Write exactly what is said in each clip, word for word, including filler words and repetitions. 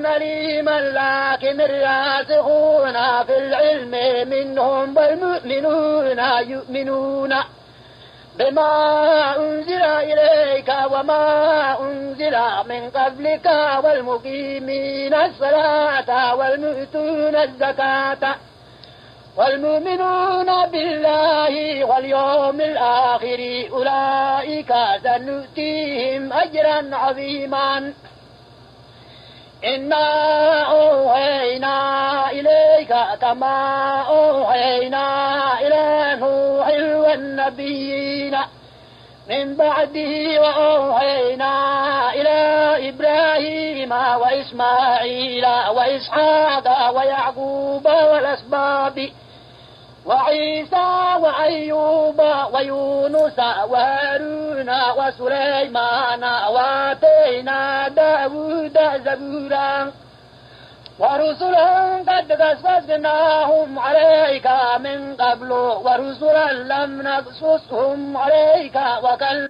عليما لكن الراسخون في العلم منهم والمؤمنون يؤمنون بما أنزل إليك وما أنزل من قبلك والمقيمين الصلاة والمؤتون الزكاة والمؤمنون بالله واليوم الآخر أولئك سنؤتيهم أجرا عظيما إنا أوحينا إليك كما أوحينا إلى نوح والنبيين من بعده وأوحينا إلى إبراهيم وإسماعيل وإسحاق ويعقوب والأسباط وعيسى وأيوب ويونس وهارون وسليمان وآتينا داود زبورا ورسلا قد قصصناهم عليك من قبل ورسلا لم نقصصهم عليك وكل.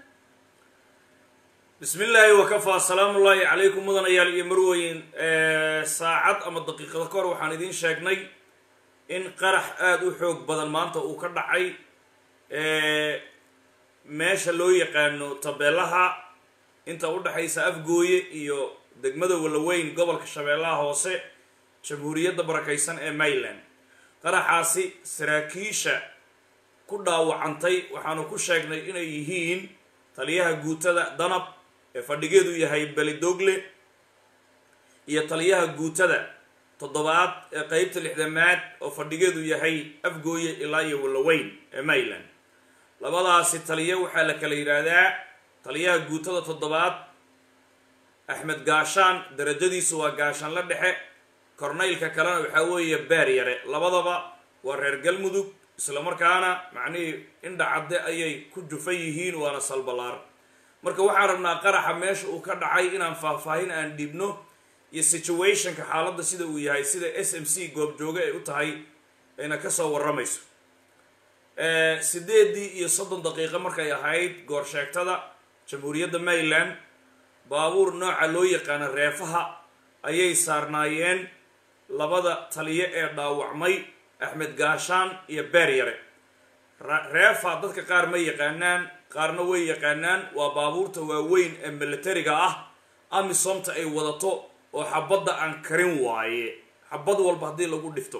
بسم الله وكفى سلام الله عليكم مدن ايال iyo marweyn ee saacad ama daqiiqad ka hor waxaan idin sheegnay in qarax aad u xoog badan maanta uu ka dhacay ee meesha loo yaqaano tabeelaha inta u dhaxaysa Afgooye iyo degmada Walaweyn gobolka Shabeellaha Hoose jamhuuriyadda barakaysan ee Maryland. qaraxaasi saraakiisha ku dhaawacantay waxaanu ku sheegnay inay yihiin taliyaha guutada Danab ee fadhigeedu yahay Balidogle iyo taliyaha guutada toddobaad ee qaybta lixdamaad oo fadhigeedu yahay Afgooye ilaa iyo Walaweyn ee Maryland. labadaasi taliye waxaa la kala yiraahdaa taliyaha guutada toddobaad Axmed Gaashaan darajadiisu waa gaashaan la dhexe korneylka kalena waxa weeye beer yare labadaba waa reer Galmudug isla markaana macnii indha cadde ayay ku jufan yihiin waana salbalaar. marka waxaan rabnaa qaraxa meesha uu ka dhacay inaan faahfaahin aan dhibno iyo situationka xaaladda sida uu yahay sida S M C goob jooga ay u tahay ayna ka soo waramayso. ee sideedii iyo soddon daqiiqo markay ahayd goor sheegtada jamhuuriyadda Maryland baabuur nooca loo yaqaan reefaha ayay saarnaayeen labada taliye ee dhaawacmay Axmed Gaashaan iyo Beeryare. reefa dadka qaar ma yaqaanaan qaarna way yaqaanaan waa baabuurta waaweyn ee militariga ah amisomta ay wadato oo xabadda aan karin waaye xabad walba hadii lagu dhifto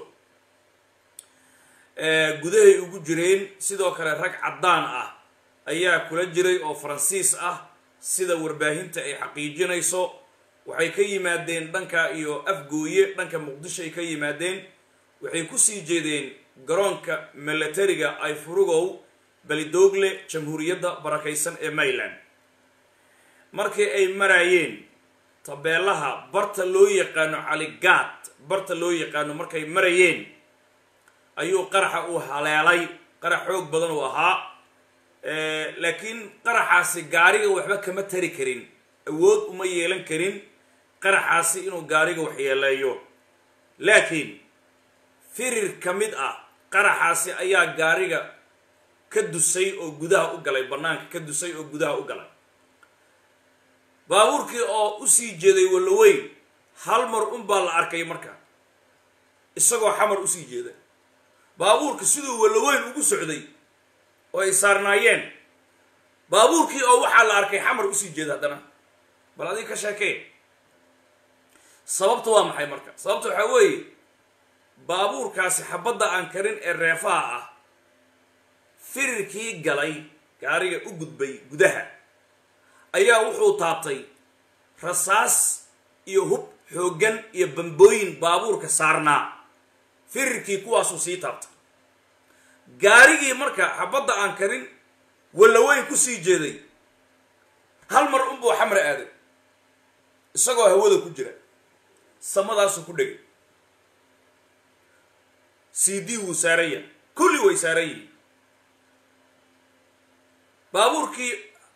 ee gudahay ugu jireen sidoo kale rag cadaan ah ayaa kula jiray oo Faransiis ah sida warbaahinta ay xaqiijinayso. waxay ka yimaadeen dhanka iyo Afgooye dhanka Muqdisho ay ka yimaadeen waxay ku sii jeedeen garoonka militariga ay furugow Balidogle jamhuuriyadda barakaysan ee Maryland. markii ay marayeen tabeelaha barta loo yaqaano Caligaad barta loo yaqaano markay marayeen ayuu qaraxa uu haleelay qarax xoog badan oo ahaa ee laakiin qaraxaasi gaariga waxba kama tari karin awood uma yeelan karin qaraxaasi inuu gaariga wax yeeleeyo laakiin firir kamid ah qaraxaasi ayaa gaariga ka dusay oo gudaha u galay banaanka ka dusay oo gudaha u galay. baabuurkii oo u sii jeeday Walaweyn hal mar un baa la arkay marka isagoo xamar u sii jeeday baabuurka sidoo Walaweyn ugu socday oo ay saarnaayeen baabuurkii oo waxa la arkay xamar u sii jeeday hadana bal adii ka sheekay sababtu waa maxay marka sababtu waxa weeye baabuurkaasi xabadda aan karin ee reefaha ah firirkii galay gaariga u gudbay gudaha ayaa wuxuu taabtay rasaas iyo hub xoogan iyo bambooyin baabuurka saarnaa firirkii kuwaasuu sii taabtay gaarigii marka xabadda aan karin Walaweyn ku sii jeeday hal mar un buu xamar aaday isagoo hawada ku jira samadaasuu ku dhigay C D wuu saaraya kulli way saarayeen baabuurkii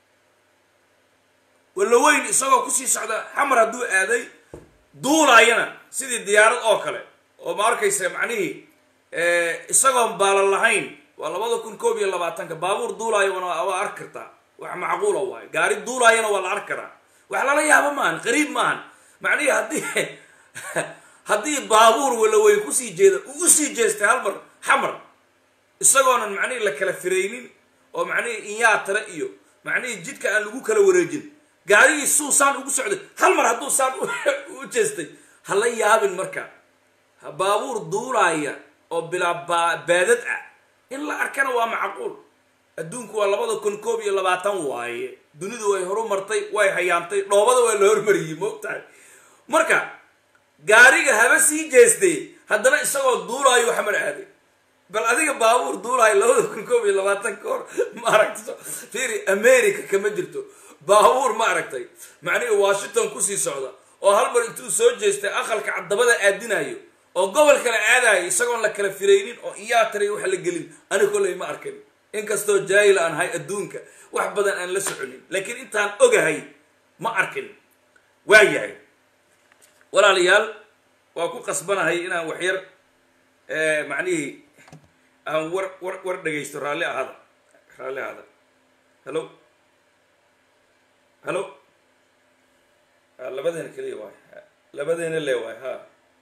Walaweyn isagoo ku sii socda xamar hadduu aaday duulayana sidii diyaarad oo kale oo ma arkaysa macnihii ee isagoo baalan lahayn waa labada kun koob iyo labaatan ka baabuur duulayo waa arki kartaa wax macquul ah gaari duulayana waa la arki karaa wax lala yaabo maan qariib maan macnihii haddii haddii baabuur wala weyn kusii jeeda uu usii jeestay hal mar xamar isagoonan macnihii la kala firaynin oo macnihii inyaatare iyo macnihii jidka aan lagu kala wareejin gaarigii suu saan ugu socday hal mar hadduu saan u jeestay hala yaabin marka baabuur duulaaya oo bilaa baadad ah in la arkana waa macquul adduunku waa labada kun koob iyo labaatan waaye dunidu way horu martay way hayaantay dhoobada waa la hormariyey moogtahay marka gaariga haba sii jeestay haddana isagoo duulaayo xamar aaday bal adiga baabuur duulaayo labada kun koob iyo labaatan ka hor ma aragto fiiri america kama jirto baabuur ma aragtay macnihii washington kusii socda oo hal mar intuu soo jeestay aqalka caddabada aadinayo oo gobol kale aadayo isagoon la kala firaynin oo iyaatari wax la gelin ani kolley ma arkin inkastoo jaahil aan ahay adduunka wax badan aan la soconin laakiin intaan ogahay ma arkin waa yahay walaalayaal waa ku qasbanahay inaan waxyar macnihii aan war war war dhegaysto raalli ahada raalli ahada hello hello labadeena keliya waay labadeena le waay ha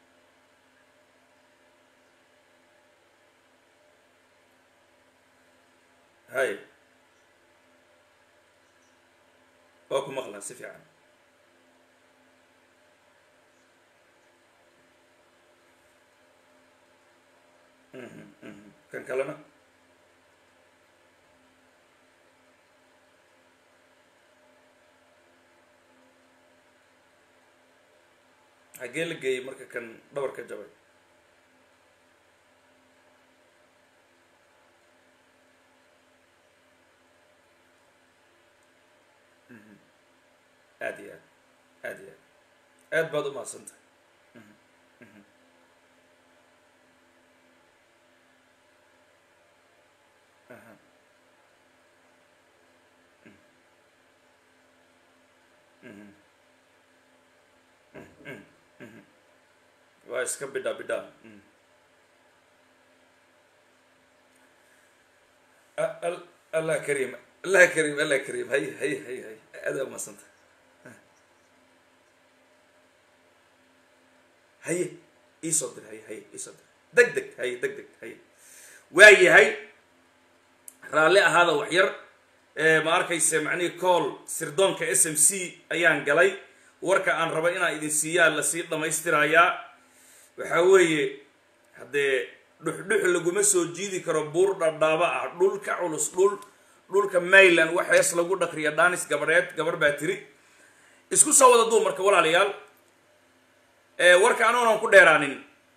hay waa ku maqlaa si fiican kan kalena xagee la geeyey marka kan dhabarka jabay aad iyo aad aad iyo aad aad baad u mahadsantahay waa iska bidha bidha allah kariim allah kariim allah kariim hay hay hay hay aada umadsanta haye iisoo dir haye haye iisoo dir deg deg haye deg deg haye waa yahay raalli ahaada waxyar ma arkayse macnihii cool sirdoonka s m c ayaan galay warka aan raba inaan idin siiyaa lasii dhamaystirayaa waxaa weeye haddee dhuxdhux laguma soo jiidi karo buur dhadhaaba ah dhul ka culus dhul dhulka mayland wax hees lagu dhaqriya dhaanis gabadheed gabar baa tiri isku soo wada duumarka walaalayaal warka anoonan ku dheeraanin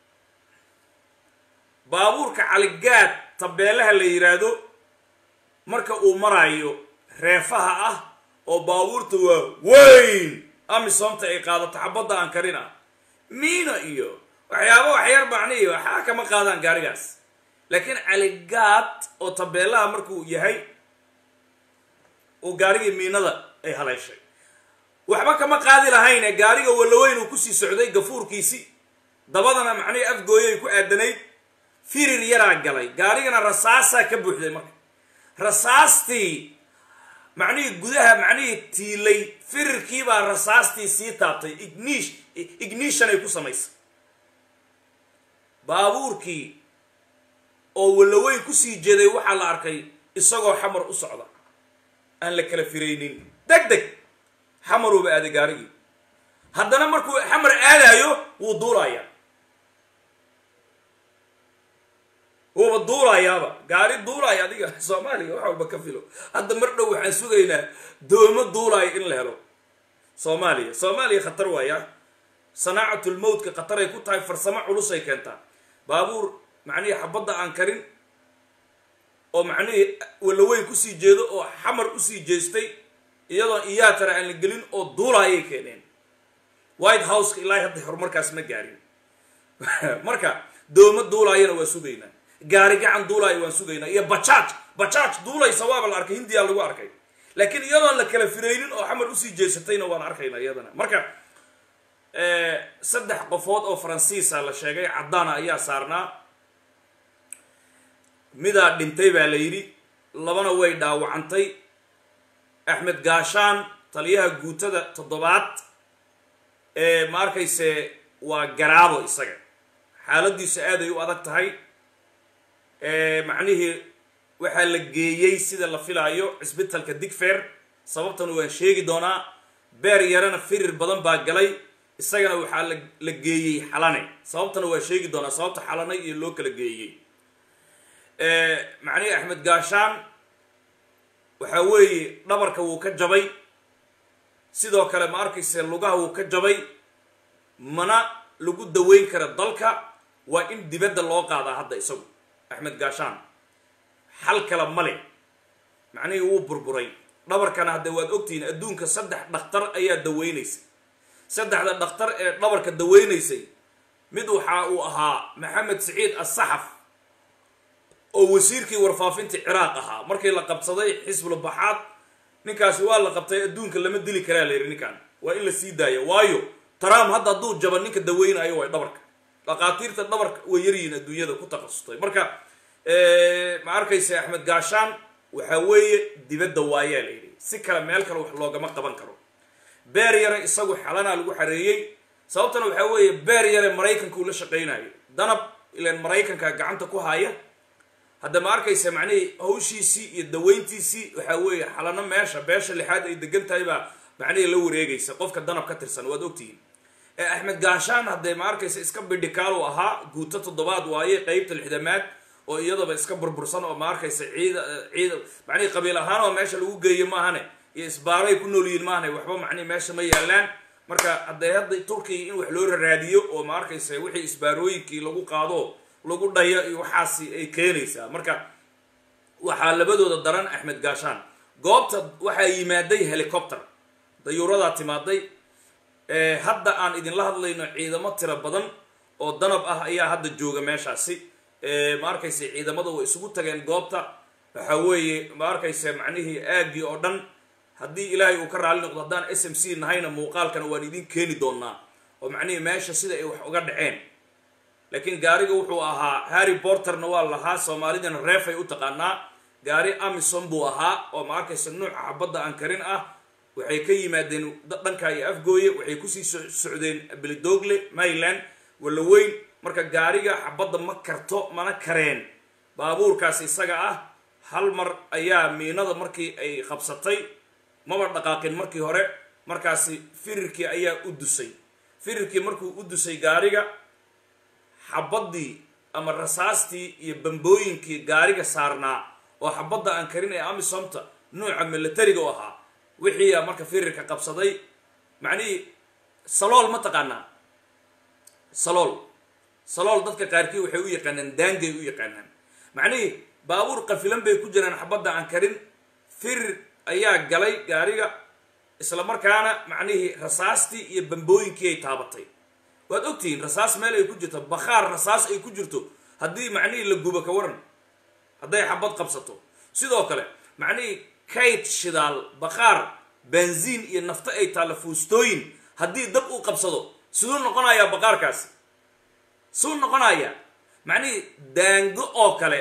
baabuurka caligaad tabeelaha la yiraahdo marka uu maraayo reefaha ah oo baabuurta waa weyn amisoomta ay qaadato xabadda aan karina miina iyo waxyaaba waxyar macnihi waxaa kama qaadaan gaarigaas laakiin caligaad oo tabeelaha markuu yahay oo gaarigii miinada ay haleeshay waxba kama qaadi lahayne gaariga walaweyn uu kusii socday gafuurkiisi dabadana macnihii afgooyay ku aadanayd firir yaraa galay gaarigana rasaasaa ka buuxday marka rasaastii macnihii gudaha macnihii tiilay firirkiibaa rasaastii sii taabtay ignish ignishan ay ku samaysay baabuurkii oo walaweyn kusii jeeday waxaa la arkay isagoo xamar u socda aan la kala firaynin deg deg xamaruuba aaday gaarigii haddana markuu xamar aadayo wuu duulayaa wuuba duulayaaba gaari duulaya adiga soomaaliya wax walba ka filo hadda mar dhow waxaan sugaynaa doomo duulaya in la helo soomaaliya soomaaliya khatar waaya sanaacatlmowtka khatar ay ku tahay farsamo culus ay keentaa baabuur macnihii xabadda aan karin oo macnihii walaweyn kusii jeedo oo xamar usii jeestay iyadoo iyaatara aan la gelin oo duulaayay keeneen white houseka ilaahay hadda horumarkaas ma gaarin marka doomo duulaayana waa sugaynaa gaari gacan duulaayo waan sugaynaa iyo bajaaj bajaaj duulaysa waaba la arkay hindiyaa lagu arkay laakiin iyadoon la kala firaynin oo xamar usii jeesatayna waan arkaynaa iyadana marka saddex qofood oo faransiisa la sheegay caddaana ayaa saarnaa midaa dhintay baa la yidhi labana way dhaawacantay axmed gaashaan taliyaha guutada toddobaad ee ma arkayse waa garaabo isaga xaaladiisu aad ay u adag tahay macnihii waxaa la geeyey sida la filaayo cisbitalka digfer sababtan waan sheegi doonaa beer yarana firir badan baa galay isagana waxaa la geeyey xalane sababtana waa sheegi doonaa sababta xalanay iyo loo kala geeyey macnihii axmed gaashaan waxaa weeye dhabarka wuu ka jabay sidoo kale ma arkayse lugaha wuu ka jabay mana lagu daweyn kara dalka waa in dibadda loo qaadaa hadda isagu axmed gaashaan xal kale male macnihii wuu burburay dhabarkana hadda waad ogtihiin adduunka saddex dhakhtar ayaa daweynaysay saddexda dhakhtar ee dhabarka daweynaysay mid waxa uu ahaa maxamed siciid as-saxaf oo wasiirkii warfaafinta ciraaq ahaa markii la qabsaday xisbul baxaad ninkaasi waa la qabtay adduunka lama dili karaa la yiri ninkan waa in la sii daayo waayo taraam hadda hadduu jaba ninka daweynayo way dhabarka dhaqaatiirta dhabarka way yaryihiin adduunyada ku takhasustay marka ma arkaysa axmed gaashaan waxaa weeye dibadda waayaa la yidhi si kale meel kale wax loogama qaban karo beer yare isagu xalanaa lagu xareeyey sababtana waxaa weeye beer yare maraykanka uu la shaqaynayo danab ilaan maraykanka gacanta ku haya hadda ma arkaysa macnihii hawshiisii iyo daweyntiisii waxaa weeye xalano meesha beesha lixaad ay degan tahay baa macnihii la wareegaysa qofka danab ka tirsan waad ogtihiin ee axmed gaashaan haddee ma arkaysa iska bidhikaal u ahaa guuto toddobaad waaye qeybta lixdamaad oo iyadaba iska burbursan oo ma arkaysa ciida ciida macnihii qabiil ahaan oo meesha lagu geeyo maahane iyo isbaaray ku nool yihiin maahane waxba macnihi meesha ma yaalaan marka haddee hadda turkiya in wax loo raraadiyo oo ma arkaysa wixii isbaarooyinkii lagu qaado lagu dhayo iyo waxaasi ay keenaysaa marka waxaa labadooda daran axmed gaashaan goobta waxaa yimaaday helicopter dayuuradaa timaaday hadda aan idinla hadlayno ciidamo tiro badan oo danab ah ayaa hadda jooga meeshaasi ma arkaysa ciidamada way isugu tageen goobta waxaa weeye ma arkaysa macnihii aagii oo dhan haddii ilaahay uu ka raali noqdo haddaan s m c nahayna muuqaalkana waan idin keeni doonaa oo macnihii meesha sida ay wax uga dhaceen laakiin gaariga wuxuu ahaa harry porterna waa lahaa soomaalidana reefay u taqaanaa gaari amison buu ahaa oo ma arkaysa nuuca xabadda aan karin ah waxay ka yimaadeen dhanka iyo afgooye waxay kusii socdeen belidogle maryland walla weyn marka gaariga xabadda ma karto mana kareen baabuurkaas isaga ah hal mar ayaa miinada markii ay qabsatay maba dhaqaaqin markii hore markaasi firirkii ayaa u dusay firirkii markuu u dusay gaariga xabaddii ama rasaastii iyo bambooyinkii gaariga saarnaa oo xabadda aan karin ee amisomta nuuca militariga u ahaa wixii marka firirka qabsaday macnihii salool ma taqaanaa salool salool dadka qaarkii waxay u yaqaanaan daangay u yaqaanaan macnihii baabuur qafilan bay ku jiraan xabadda aan karin firir ayaa galay gaariga isla markaana macnihii rasaastii iyo bambooyinkii ay taabatay waad ogtihiin rasaas meel ay ku jirto bakhaar rasaas ay ku jirto haddii macnihii la gubo ka waran hadday xabad qabsato sidoo kale macnihii kayd shidaal bakhaar benziin iyo nafto ay taalla fuustooyin haddii dab uu qabsado siduu noqonayaa bakhaarkaasi siduu noqonayaa macnihii daango oo kale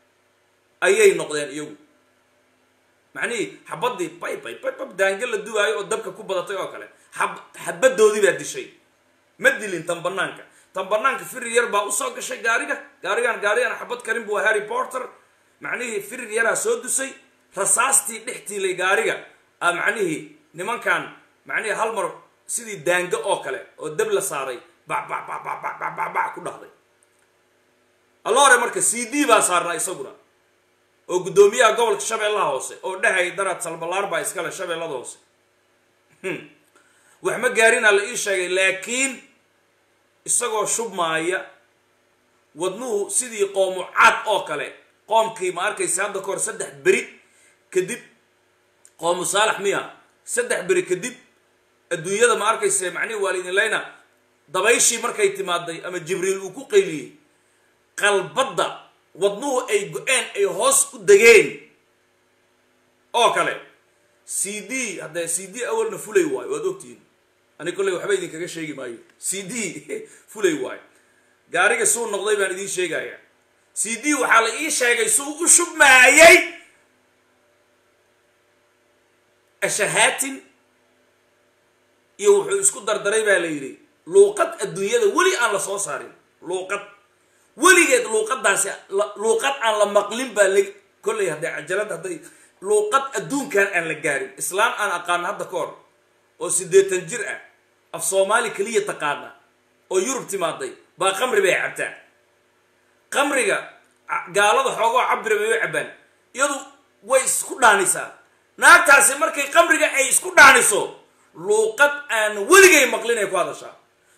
ayay noqdeen iyagu macnihii xabaddii bay bay bay bay daango la dubaayo oo dabka ku badatay oo kale xab xabaddoodii baa dishay ma dilin tan banaanka tan banaanka firir yar baa usoo gashay gaariga gaarigan gaarigan xabad karin buu harry porter macnihii firir yaraa soo dusay rasaastii dhextiilay gaariga a macnihii nimankan macnihii hal mar sidii daango oo kale oo dab la saaray bac bac bac bac bac bac bac bac ku dhahday alloore marka c d baa saarnaa isaguna oo guddoomiyaha gobolka shabeellaha hoose oo dhahay darad salbalaar baa iskale shabeellada hoose wax ma gaarina la ii sheegay laakiin isagoo shubmaaya wadnuhu sidii qoomu caad oo kale qoomkii ma arkaysa hadda kahor saddex beri kadib qoomu saalax miya saddex beri kadib adduunyada ma arkaysa macnihi waalidin layna dabayshii markay timaaday ama jibriil uu ku qayliyey qalbadda wadnuhu ay go-een ay hoos u degeen oo kale c d haddee c d awalna fulay waayo waad ogtihiin ani kolley waxba idinkaga sheegi maayo c d fulay waayo gaariga suu noqday baan idiin sheegayaa c d waxaa la ii sheegay suu u shubmaayay ashahaatin iyo wuxuu isku dardaray baa la yidhi luuqad adduunyada weli aan la soo saarin luuqad weligeed luuqadaasi luuqad aan la maqlin baa la kolley hadday cajalad hadday luuqad adduunkan aan la gaarin islaan aan aqaano hadda ka hor oo siddeetan jir ah af soomaali keliya taqaana oo yurub timaaday baa qamri bay cabtaa qamriga gaalada xoogoo cabira bay u cabbaan iyadu way isku dhaanisaa naagtaasi markay qamriga ay isku dhaaniso luuqad aan weligay maqlin ay ku hadashaa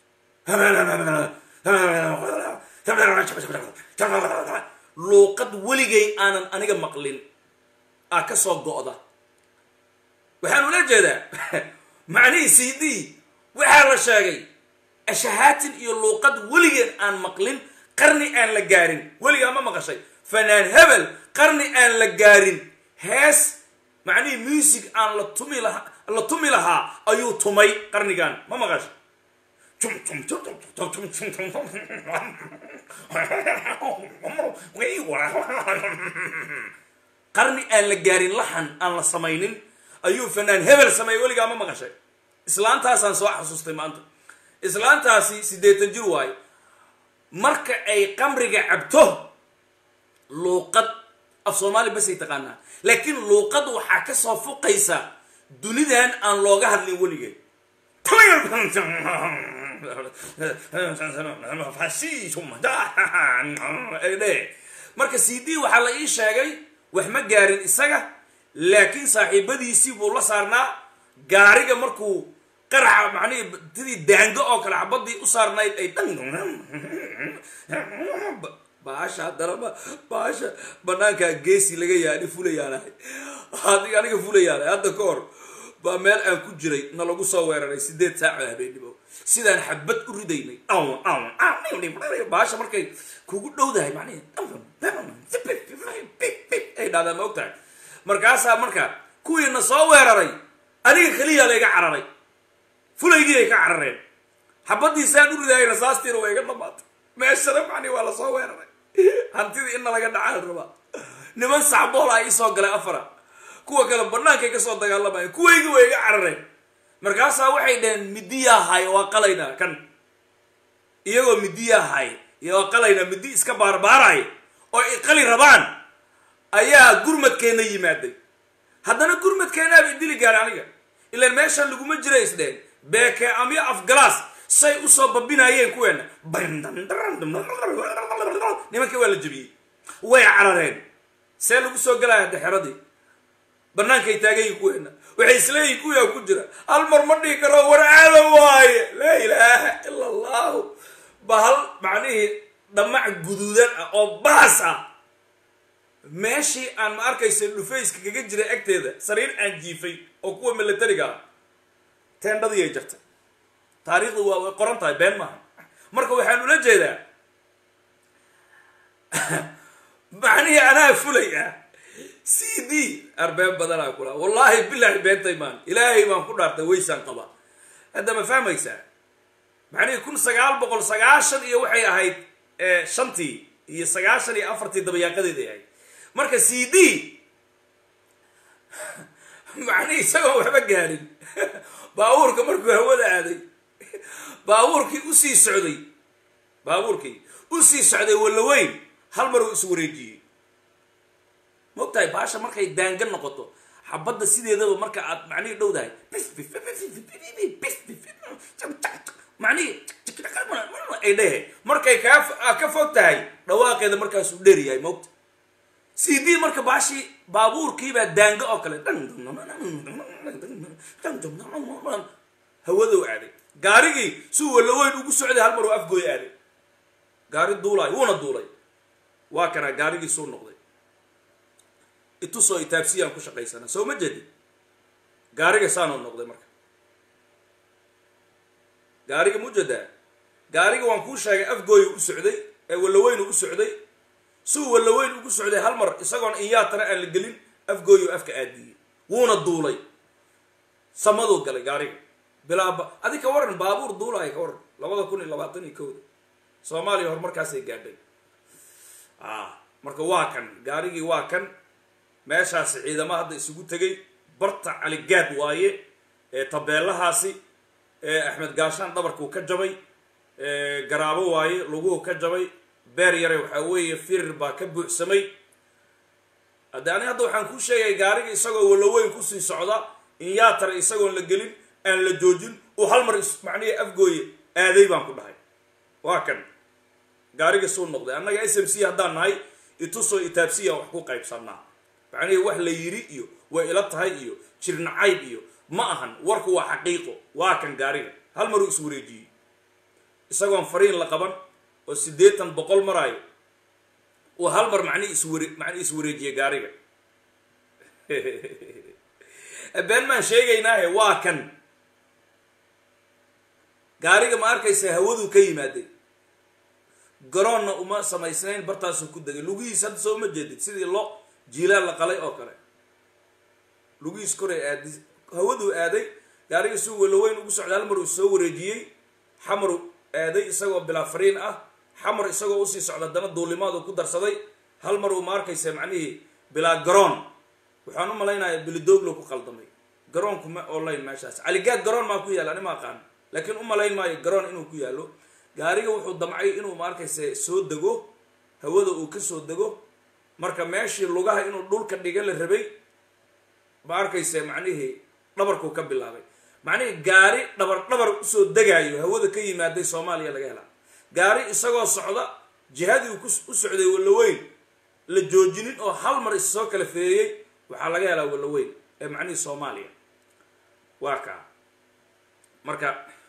luuqad weligay aanan aniga maqlin aa ka soo go'da waxaan ula jeedaa macnihii c d waxaa la sheegay ashahaatin iyo luuqad weligeen aan maqlin qarni aan la gaarin weligaa ma maqashay fanaan hebel qarni aan la gaarin hees macnihii music aan la tumi lahaa la tumi lahaa ayuu tumay qarnigan ma maqashay qarni aan la gaarin laxan aan la samaynin ayuu fanaan hebel sameeyey weligaa ma maqashay islaantaasaan soo xasuustay maanta islaantaasi siddeetan jir waaye marka ay qamriga cabto luuqad af soomaali basay taqaanaa laakiin luuqad waxaa ka soo fuqaysa dunidan aan looga hadlin weligeed marka c d waxaa la ii sheegay wax ma gaarin isaga laakiin saaxiibadiisii buu la saarnaa gaariga markuu qaraxa macnihii tidii daango oo kale xabadii u saarnayd ay dhan baasha haddana baasha banaankaa geesi laga yaadhi fulayaanahay adig aniga fulayaanahay hadda ka hor baa meel aan ku jiray na lagu soo weeraray sideed saaco habeenimo sidaan xabad u ridaynay baasha markay kugu dhowdahay macnihi ay dhahdaa ma og tahay markaasaa marka kuwiina soo weeraray aniga keliya layga cararay fulaygii ay ka carareen xabadiisaan u ridaayay rasaastiina waa iga dhamaatay meeshana macnihi waa lasoo weeraray hantidii inna laga dhacaan rabaa niman sacbool ah isoo galay afara kuwa kale bannaankay kasoo dagaalamaya kuwaygii waa iga carareen markaasaa waxay dhaheen midiyaa hay waa qalaynaa kan iyagoo midiyaa hay iyo waa qalaynaa midi iska baarbaaraay oo ay qali rabaan ayaa gurmadkeenna yimaaday haddana gurmadkeennaaba idili gaara aniga ilaan meeshan laguma jira isdheen beeke amyo afgalaas say usoo babinaayeen kuweena nimankii waa la jebiyey way carareen see lagu soo galaya hadda xeradii bannaankay taagayin kuweena waxay isleeyihin kuyaa ku jira hal mar ma dhihi karo warcaada waaye laa ilaaha ila allahu bahal macnihii dhamac guduudan ah oo baas ah meeshii aan ma arkaysa dhufayska kaga jira agteeda sariir aan jiifay oo kuwa milatariga ah teendhadii ay jartay taariikhdu waa way qoran tahay been maaha marka waxaan ula jeedaa macnihii anaa fulay ah c d arbeen badanaa kula wallaahi bilaahi beentay maan ilaahay baan ku dhaartay waysaan qaba hadda ma fahmaysaa macnihii kun sagaal boqol sagaashan iyo waxay ahayd shantii iyo sagaashan iyo afartii dabayaaqadeeday ahayd marka c d macnihii isagoo waxba gaarin baabuurka markuu hawada aaday baabuurkii usii socday baabuurkii usii socday wallaweyn hal mar uu is wareejiyey mogtahay baasha markay daanga noqoto xabadda sideedaba marka aad macnihii dhowdahay macnihii ay dhehe markay kaa ka fog tahay dhawaaqeeda markaasuu dheeryahay mogta c d marka baashii baabuurkiibaa daanga oo kale hawadow aaday gaarigii suu wallaweyn ugu socday hal mar uu afgooy aaday gaari duulaay wuuna duulay waa kanaa gaarigii suu noqday itusoo itaabsiyaan ku shaqaysana soo ma jeedin gaariga saanuu noqday marka gaariga mujadaa gaariga waan kuu sheegay afgooyu u socday ee wallaweynu u socday suu wallaweyn ugu socday hal mar isagoon inyaatana aan la gelin afgooyu afka aadiyey wuuna duulay samaduu galay gaariga bilaaba adi ka waran baabuur duulaaya ka waran labada kun iyo labaatan iyo kowda soomaaliya horumarkaasay gaadhay marka waa kan gaarigii waa kan meeshaasi ciidama hadda isugu tegay barta caligaad waaye ee tabeelahaasi axmed gaashaan dhabarkuu ka jabay garaabo waaye luguhu ka jabay beer yare waxaa weeye firir baa ka buuxsamay hadde ani hadda waxaan kuu sheegay gaariga isagoo walaweyn kusii socda in yaatara isagoon la gelin aan la joojin uu hal mar macnihii afgooye aaday baan ku dhahay waa kan gaariga suu noqday annaga s m c haddaan nahay itusoo itaabsiya wax ku qaybsanaa macnihii wax la yiri iyo way ila tahay iyo jirnacayb iyo ma ahan warku waa xaqiiqo waa kan gaariga hal maruu iswareejiyey isagoon fariin la qaban oo siddeetan boqol maraayo uu hal mar macnihi isware macnihi iswareejiyey gaariga been maan sheegaynaahe waa kan gaariga ma arkaysa hawaduu ka yimaaday garoonna uma samaysnayn bartaasuu ku degay lugihiis hadda soo uma jeedid sidii lo jiilaan la qalay oo kale lugihiis koray aadi hawaduu aaday gaariga suu walaweyn ugu socday hal mar uu soo wareejiyey xamaru aaday isagoo bilaa fariin ah xamar isagoo usii socda haddana duulimaadu ku darsaday hal mar uu ma arkaysa macnihii bilaa garoon waxaan u malaynayaa bilidooglo ku qaldamay garoonku ma online meeshaas caligaad garoon maa ku yaalla ani ma aqaan laakiin u malayn maayo garoon inuu ku yaallo gaariga wuxuu damcay inuu ma arkaysa soo dego hawada uu ka soo dego marka meeshii lugaha inuu dhulka dhiga la rabay ma arkaysa macnihii dhabarkuu ka bilaabay macnihii gaari dhabar dhabar usoo degaayo hawada ka yimaaday soomaaliya laga helaa gaari isagoo socda jihadii uu u socday walaweyn la joojinin oo hal mar is soo kala feeyey waxaa laga helaa walaweyn ee macnihii soomaaliya waa kaa marka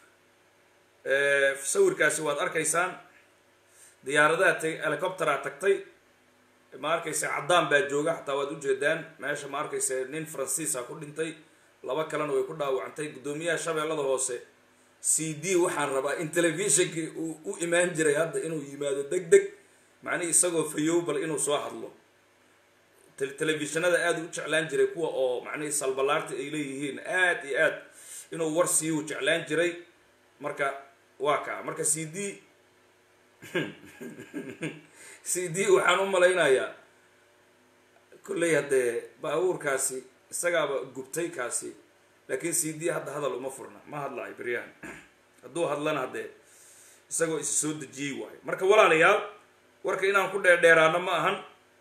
sawirkaasi waad arkaysaan diyaaradaha t helicoptera tagtay ma arkaysa caddaan baa jooga xataa waad ujeedaan meesha ma arkaysa nin faransiisa ku dhintay laba kalena way ku dhaawacantay guddoomiyaha shabeellada hoose c d waxaan rabaa in telefishinkii uu u imaan jiray hadda inuu yimaado deg deg macnihi isagoo fayowbal inuu soo hadlo telefishinada aada u jeclaan jiray kuwa oo macnihii salbalaarta ay leeyihiin aada iyo aad inuu war sii u jeclaan jiray marka waa kaa marka c d c d waxaan u malaynayaa kolley haddee baabuurkaasi isagaaba gubtay kaasi laakiin c d hadda hadal uma furna ma hadlayo beryahan hadduu hadlana haddee isagoo is soo dejiyey waayo marka walaalayaal warka inaan ku dheerdheeraano ma ahan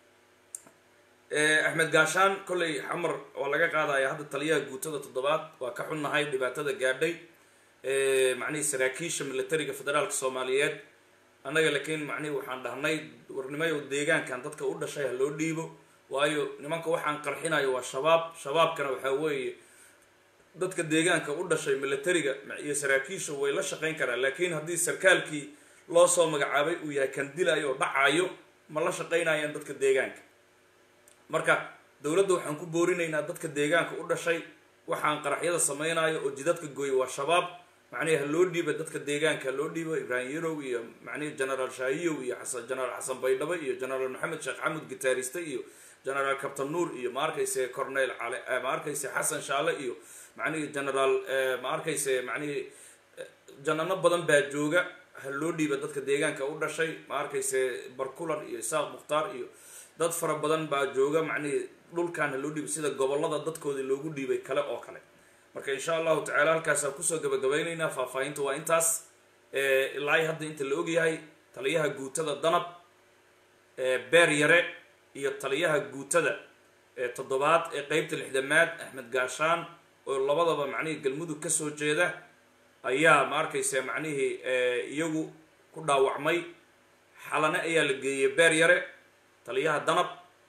axmed gaashaan kolley xamar waa laga qaadaya hadda taliyaha guutada toddobaad waa ka xunnahay dhibaatada gaadhay macnihii saraakiisha militariga federaalka soomaaliyeed annaga laakiin macnihi waxaan dhahnay warnimayo deegaankan dadka u dhashay ha loo dhiibo waayo nimanka waxaan qarxinayo waa shabaab shabaabkana waxaa weeye dadka deegaanka u dhashay militariga iyo saraakiisha way la shaqayn karaan laakiin haddii sarkaalkii loo soo magacaabay uu yahay kan dilayo oo dhacayo ma la shaqaynayaan dadka deegaanka marka dowladda waxaan ku boorinaynaa dadka deegaanka u dhashay waxaan qaraxyada samaynayo oo jidadka gooya waa shabaab macnihi ha loo dhiiba dadka deegaanka ha loo dhiibo ibraahim yarow iyo macnihi genaraal shaahiyow iyo xasan genaraal xasan baydhabo iyo genaraal maxamed sheekh xamud gitaariste iyo genaraal captain nuur iyo ma arkayse cornel cale ma arkayse xasan shaale iyo macnihi genaraal ma arkayse macnihi janano badan baa jooga ha loo dhiiba dadka deegaanka u dhashay ma arkayse barkulan iyo isaaq mukhtaar iyo dad fara badan baa jooga macnihi dhulkan ha loo dhiiba sida gobollada dadkoodii loogu dhiibay kale oo kale marka insha allahu tacaala halkaasaan kusoo gabagabaynaynaa faahfaahinta waa intaas ilaa hadda inta la ogyahay taliyaha guutada danab beer yare iyo taliyaha guutada toddobaad ee qeybta lixdamaad axmed gaashaan oo labadaba macnihii galmudug kasoo jeeda ayaa ma arkaysa macnihii iyagu ku dhaawacmay xalane ayaa la geeyey beer yare taliyaha danab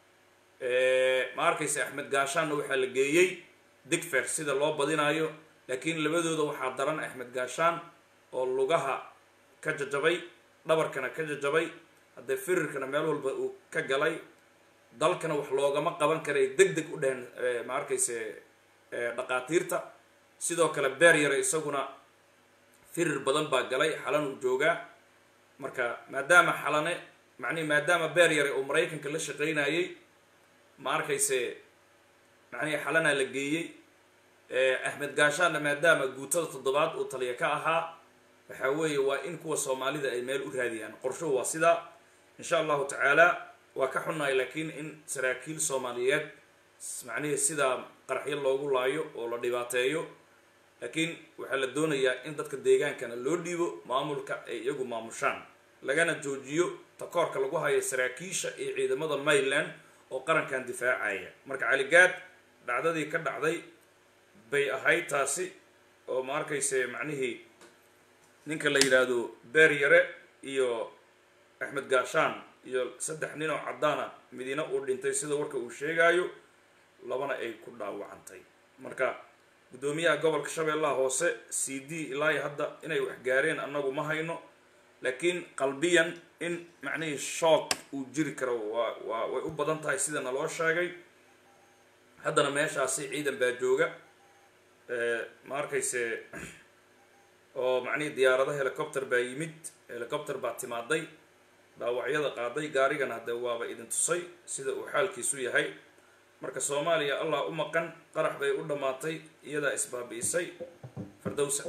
ma arkaysa axmed gaashaanna waxaa la geeyey digfer sida loo badinayo laakiin labadooda waxaa daran axmed gaashaan oo lugaha ka jajabay dhabarkana ka jajabay haddee firirkana meel walba uu ka galay dalkana wax loogama qaban karay deg deg u dheheen ma arkayse dhaqaatiirta sidoo kale beer yare isaguna firir badan baa galay xalan uu joogaa marka maadaama xalane macnihi maadaama beer yare oo maraykanka la shaqaynayay ma arkayse macnihi xalanaa la geeyey axmed gaashaanna maadaama guutada toddobaad uu taliya ka ahaa waxaa weeye waa in kuwa soomaalida ay meel u raadiyaan qorshuhu waa sidaa insha allahu tacaala waa ka xunnahay laakiin in saraakiil soomaaliyeed macnihii sidaa qaraxyo loogu laayo oo la dhibaateeyo laakiin waxaa la doonayaa in dadka deegaankana loo dhiibo maamulka ay iyagu maamushaan lagana joojiyo takoorka lagu hayo saraakiisha iyo ciidamada Maryland oo qarankan difaacaya marka caligaad dhacdadii ka dhacday bay ahayd taasi oo ma arkayse macnihii ninka la yiraahdo beer yare iyo Axmed Gaashaan iyo saddex nin oo cadaana midina uu dhintay sida warka uu sheegayo labana ay ku dhaawacantay marka gudoomiyaha gobolka Shabeellaha Hoose C D ilaa hadda inay wax gaareen annagu ma hayno laakiin qalbiyan in macnihii shock uu jiri karo waa way u badan tahay sida naloo sheegay haddana meeshaasi ciidan baa jooga ee ma arkayse oo macnihii diyaarada helicopter baa yimid helicopter baa timaaday dhaawacyada qaaday gaarigana hadda waaba idin tusay sida uu xaalkiisu yahay marka Soomaaliya Allah u maqan qarax bay u dhamaatay iyada isbaabiisay Firdawsa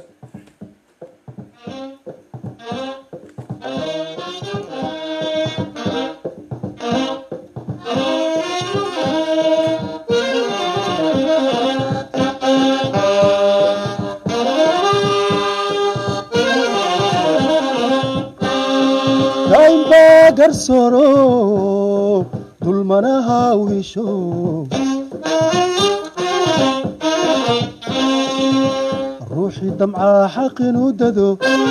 garsoro dulmanaha wisho ruuxi damca xaqin u dado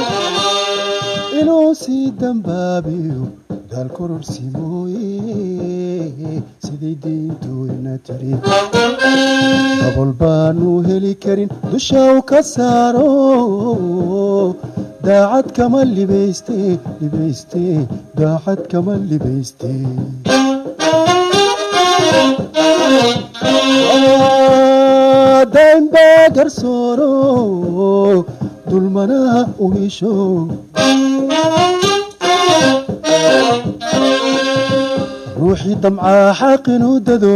inuu si dambaabiyo dal kororsi mooye sidii diintooyna tiri dabol baanu heli karin dusha u ka saaro daacad kama libayste libayste daacad kama libayste damba garsoro dulmanaha uhisho ruuxi damca xaqin u dado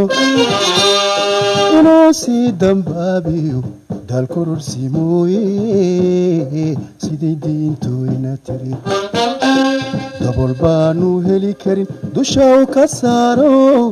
inuu si dambaabiyo dal kororsi mooye sidii diintooyna tiri dabol baanu heli karin dusha u ka saaro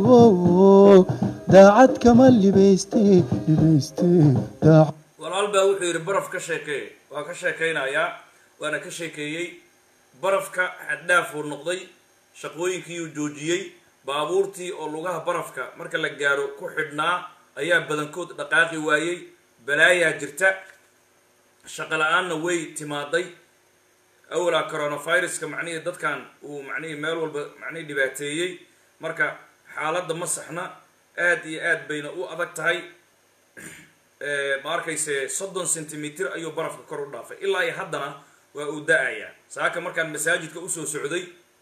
daacad kama libayste libayste walaal baa wuxuu yiri baraf ka sheekay waa ka sheekaynayaa waana ka sheekeeyay barafka xaddaaf uu noqday shaqooyinkii uu joojiyay baabuurtii oo lugaha barafka marka la gaaro ku xidhnaa ayaa badankood dhaqaaqi waayay balaayaa jirta shaqo la'aanna way timaaday awla coronaviruska macnihii dadkan uu macnihii meel walba macnihii dhibaateeyay marka xaaladda ma saxna aad iyo aad bayna u adag tahay ee ma arkayse soddon centimeter ayuu barafka kor u dhaafay ilaa ay haddana waa uu da'aya saaka markaan masaajidka u soo socday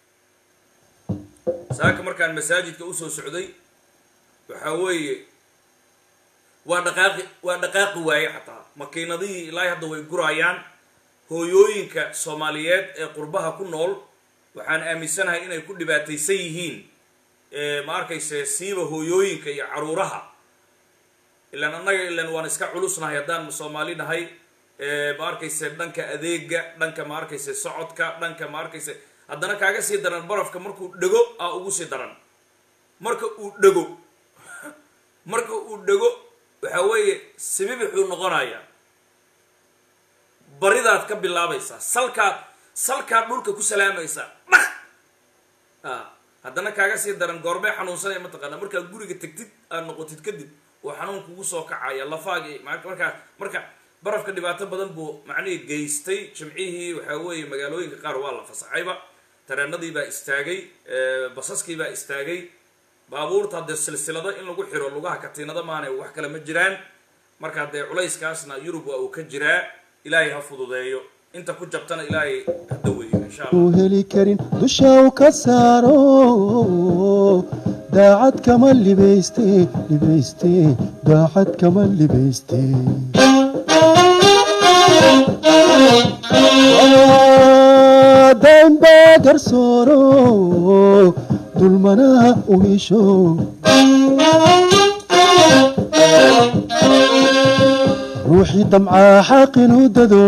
saaka markaan masaajidka u soo socday waxa weeye waa dhaqaaqi waa dhaqaaqi waaye xataa makiinadii ilaa hadda way gurayaan hooyooyinka Soomaaliyeed ee qurbaha ku nool waxaan aaminsanahay inay ku dhibaataysan yihiin ee ma arkayse siiba hooyooyinka iyo caruuraha ilaan annaga ilaan waan iska culusnahay haddaan Soomaali nahay ee ma arkayse dhanka adeega dhanka ma arkayse socodka dhanka ma arkayse haddana kaaga sii daran barafka markuu dhago aa ugu sii daran marka uu dhago marka uu dhago waxa weeye sibiib wuxuu noqonayaa baridaad ka bilaabaysa salkaad salkaad dhulka ku salaamaysa ah haddana kaaga sii daran goorbe xanuunsanay ma taqaana marka guriga tagtid aad noqotid kadib oo xanuun kugu soo kacaya lafaagi marka marka barafka dhibaato badan buu macnii geystay jimcihii waxa weeye magaalooyinka qaar waa la fasaxayba tareenadii baa istaagay basaskii baa istaagay baabuurta hadda silsilada in lagu xiro lugaha katiinada maana wax kale ma jiraan marka hadda culayskaasna Yurub waa uu ka jiraa ilaahay ha fududeeyo inta ku jabtana ilaahay hada weeyo insha Allah heli karin dusha u ka saaro daacad kama libayste libayste daacad kama libayste damba garsoro dulmanaha uhisho ruuxi damca xaqin u dado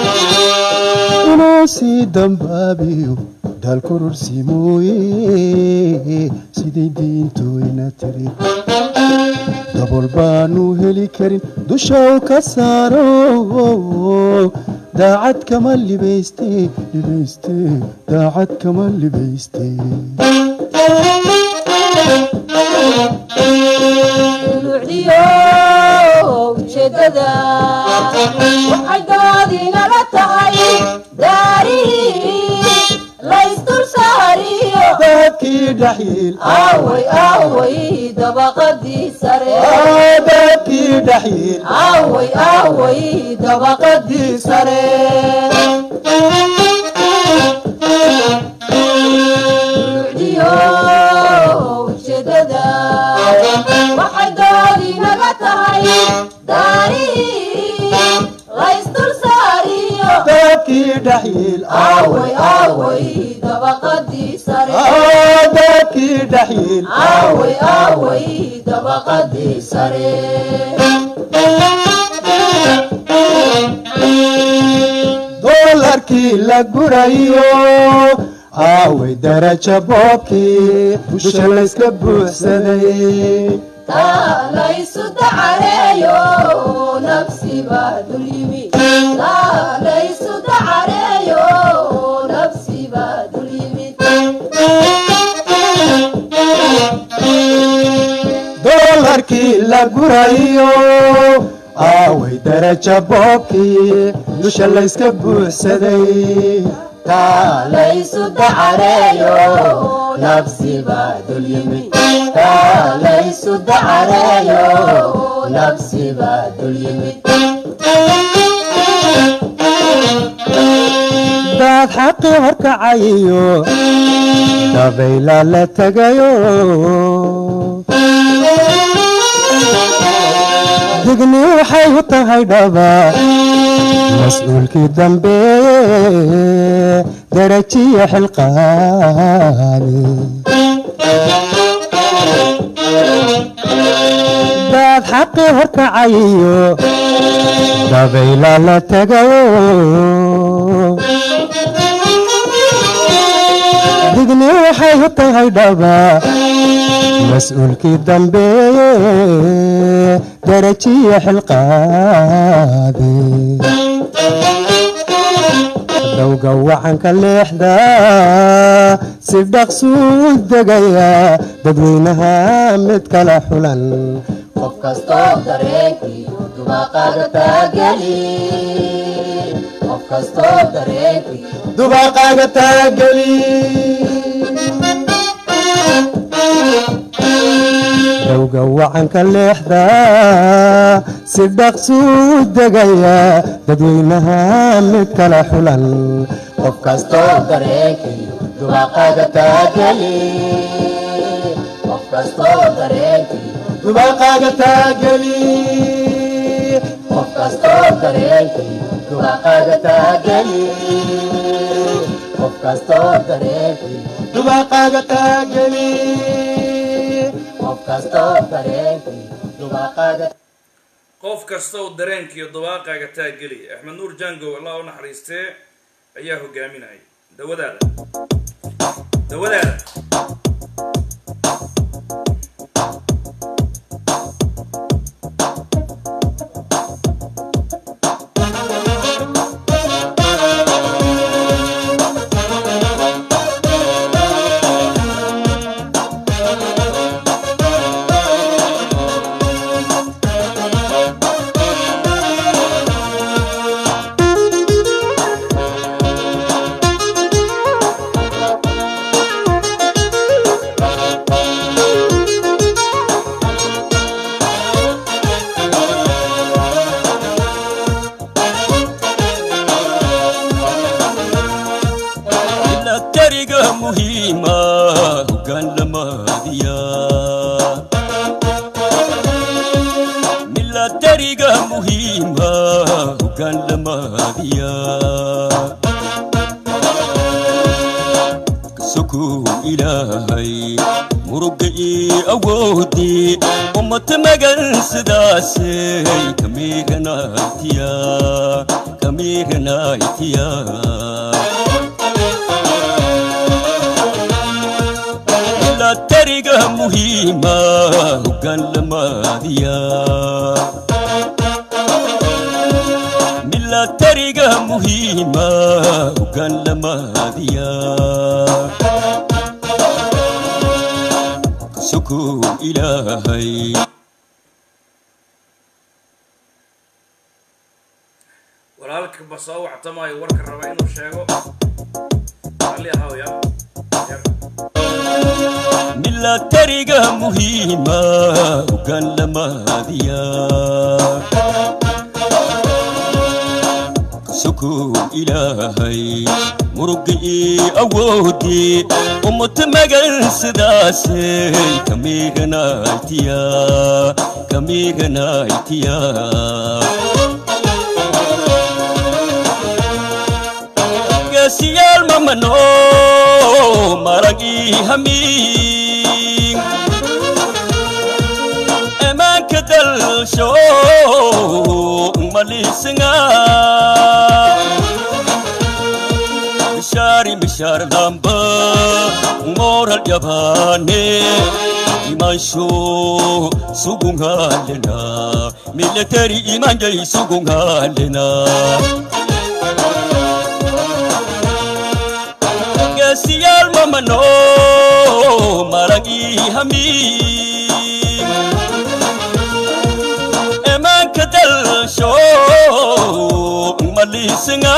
inuu si dambaabiyo dal kororsi mooye sidii diintooyna tiri dabool baanu heli karin dusha u ka saaro daacad kama libayste libayste daacad kama libayste ujeedada waxay doodina la tahay daarihi laysdul saariyo daadkii dhaxyiil aaway aaway dabaqadii sare daadkii dhaxyiil aaway aaway dabaqadii sare ujeedada waxay doodina la tahay daarihi laysdul saariyo daadkii dhaxyiil aaway aaway dabaqadii sare daadkii dhaxyiil aaway aaway dabaqadii sare doolarkii la gurayo aaway daraja boobkii dusha layska buuxsaday taa laysu dacareeyo nafsiba dul yimi taa laysu dacareeyo nafsiba dul yimid doolarkii la gurayo aaway daraja boobkii dusha layska buuxsaday taa laysu dacareeyo nafsiba dul yimid taa laysu dacareeyo nafsiba dul yimid daad xaqii horkacayo dabayla la tagayo digni waxay u tahay dhaba mas'uulkii dambeeye darajiya xilqaani daad xaqii horkacayo dabayla la tagayo digni waxay u tahay dhaba mas'uulkii dambeeye darajiya xilqaadi dowga wacanka leexda si dhaqsuu degaya dadweynaha mid kala xulan qof kastoo dareenkii dubaaqaada taageli qof kastoo dareenkii dubaaqaaga taageli dowga wacanka leexda si dhaqsuu degaya dadweynaha mid kala xulan qof kastoo dareenkii dubaaqaada taageli qof kastoo dareenkii dubaaqaaga taageli qof kastoo dareenkii dubaaqaada taageli qof kastoo dareenkii dubaaqaaga taageli qof kastoo dareenkii dubaaqaada qof kastow dareenkiiyo dubaaqaaga taageli axmed nuur jangow allah u naxariistee ayaa hogaaminaya dawadaada dawadaada muhiima ugan lamaadiya kasuku ilaahay walaalka basoo wactamaayo warka raba inuu sheego ali ahawya milatariga muhiima ugan lamaadiya kasuku ilaahay murugi awoodi ummat magan sidaasay kamiganaytiya kamiganaytiya gasiyal mamano maragi hamim eman kadal show malisinga Mishari mishar lamba moral yabane imansho sugungalena military imanjay sugungalena Gasiyal mamano maragi hamim eman kadal show malisinga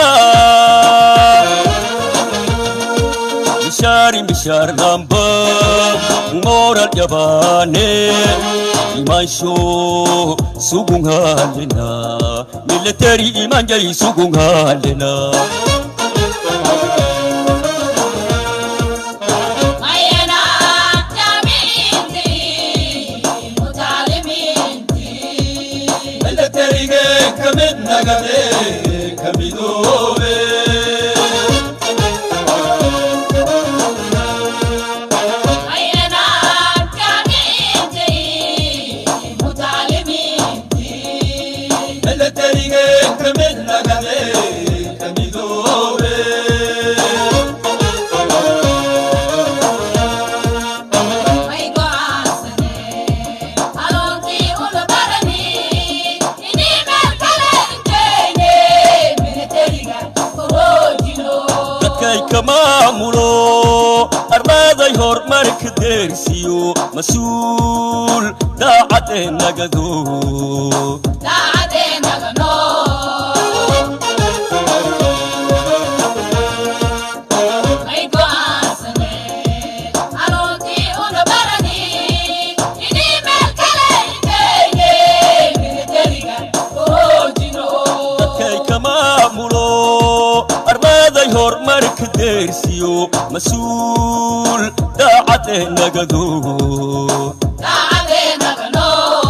Mishari mishar lamba moral yabane imansho sugungalena military imanjay sugungalena Kamid nagade kamidobe ayena kaminte mutaliminti eleterige kamid nagade kamidobe kamamulo armaday hormark dersiyo masuul daacade nagado daacade nagano ay go'aansane alonti una barani ini meel kale inteeye militariga oojino dadkay kamamulo armaday hormark dersiyo masuul daacade nagado daacade nagano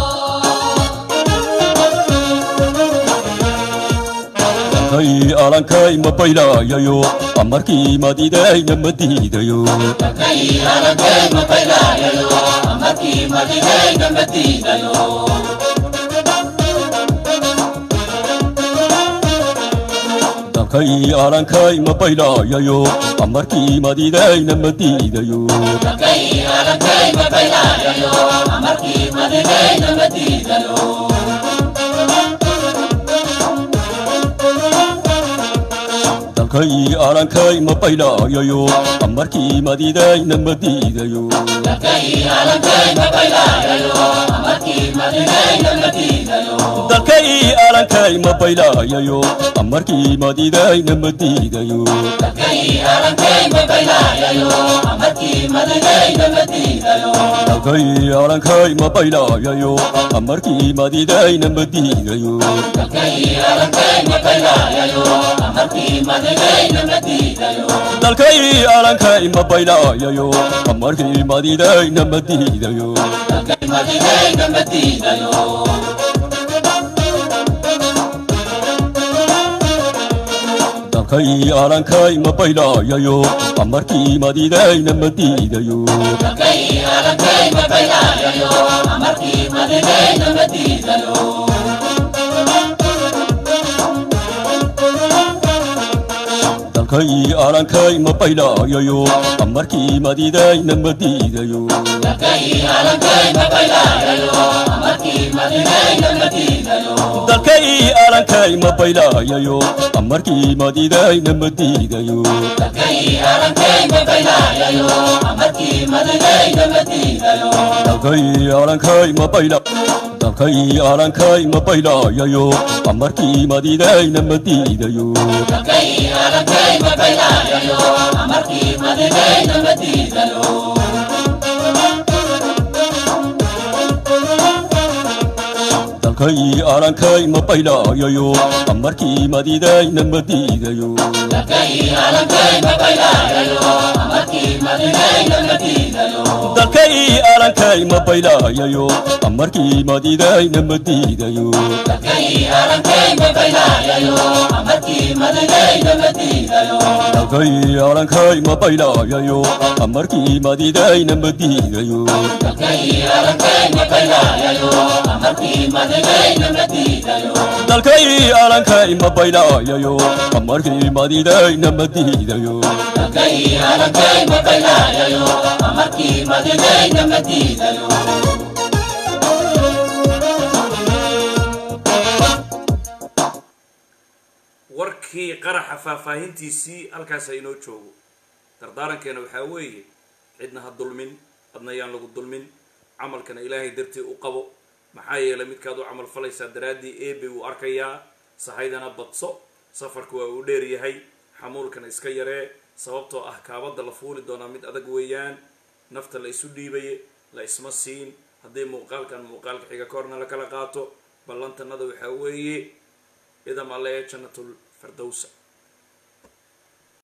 dankay alankay mapaylayayo amarkii madidayna madiidayo dankay alankay mapaylayayo amarkii madidayna madiidayo Dankay alankay mapaylayayo amarkii madidayna madiidayo Dankay alankay mapaylayayo amarkii madidayna madiidayo Dankay alankay mapaylayayo amarkii madidayna madiidayo Dankay alankay mapaylayayo amarkii madidayna madiidayo Dankay alankay mapaylayayo amarkii madidayna madiidayo Dankay alankay mapaylayayo amarkii madidayna madiidayo Dankay alankay mapaylayayo amarkii madidayna madiidayo Dankay alankay mapaylayayo amarkii madidayna madiidayo Dankay alankay mapaylayayo amarkii madidayna madiidayo Dankay madidayna madiidayo Dankay alankay mapaylayayo amarkii madidayna madiidayo Dankay alankay mapaylayayo amarkii madidayna madiidayo Dankay dalkay alankay ma baylayayo amarkii madidayna madiidayo dalkay alankay ma baylayayo amarkii madidayna madiidayo dalkay alankay ma baylayayo amarkii madidayna madiidayo dalkay alankay ma baylayayo amarkii madidayna madiidayo dalkay alankay ma bayla dalkay alankay ma baylayayo amarkii madidayna madiidayo dalkay alankay ma baylayayo amarkii madidayna madiidayo dalkay alankay ma baylayayo amarkii madidayna madiidayo dalkay alankay ma baylayayo amarkii madidayna madiidayo dalkay alankay ma baylayayo amarkii madidayna madiidayo dalkay alankay ma baylayayo amarkii madidayna madiidayo dalkay alankay ma baylayayo amarkii madidayna madiidayo dalkay alankay ma baylayayo amarkii madidayna madiidayo dalkay alankay ma baylayayo amarkii madidayna madiidayo dalkay alankay ma baylayayo amarkii madidayna madiidayo warkii qaraxa faahfaahintiisii halkaas inoo joogo dardaarankeena waxaa weeye cidna ha dulmin adna yaan lagu dulmin camalkana ilaahay dartii u qabo maxaa yeelay midkaad u camal falaysaa daraaddii eebe uu arkayaa sahaydana badso safarku waa uu dheer yahay xamuulkana iska yaree sababtoo ah kaabadda la fuuli doonaa mid adag weeyaan nafta la isu dhiibaye la isma siin haddii muuqaalkan muuqaalka xiga ka horna la kala qaato ballantanada waxaa weeye idam alle jannatul firdawsa